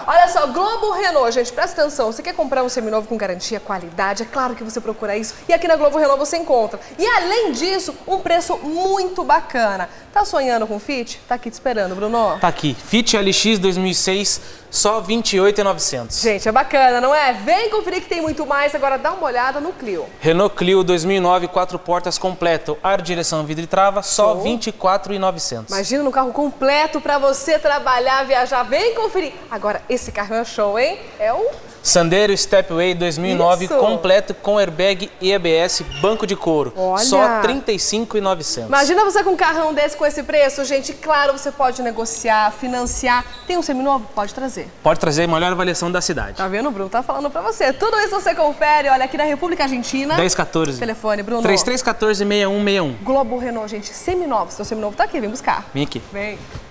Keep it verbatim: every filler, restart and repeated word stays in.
Olha só, Globo Renault, gente, presta atenção, você quer comprar um seminovo com garantia, qualidade, é claro que você procura isso e aqui na Globo Renault você encontra. E além disso, um preço muito bacana. Tá sonhando com Fit? Tá aqui te esperando, Bruno. Tá aqui, Fit L X dois mil e seis, só vinte e oito mil e novecentos. Gente, é bacana, não é? Vem conferir que tem muito mais, agora dá uma olhada no Clio. Renault Clio dois mil e nove, quatro portas completo, ar, direção, vidro e trava, só vinte e quatro mil e novecentos. Imagina um carro completo pra você trabalhar, viajar, vem conferir. Agora, esse carro é show, hein? É o Sandero Stepway dois mil e nove, Isso. completo com airbag e A B S, banco de couro. Olha. Só trinta e cinco mil e novecentos. Imagina você com um carrão desse com esse preço, gente. Claro, você pode negociar, financiar. Tem um seminovo? Pode trazer. Pode trazer a melhor avaliação da cidade. Tá vendo, Bruno? Tá falando pra você. Tudo isso você confere, olha, aqui na República Argentina. dez quatorze. Telefone, Bruno. três três um quatro, seis um seis um. Globo Renault, gente. Seminovo. Seu seminovo tá aqui, vem buscar. Vem aqui. Vem.